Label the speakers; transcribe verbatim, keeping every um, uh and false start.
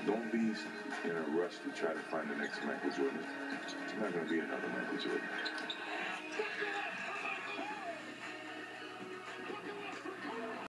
Speaker 1: Don't be in a rush to try to find the next Michael Jordan. It's not going to be another Michael Jordan.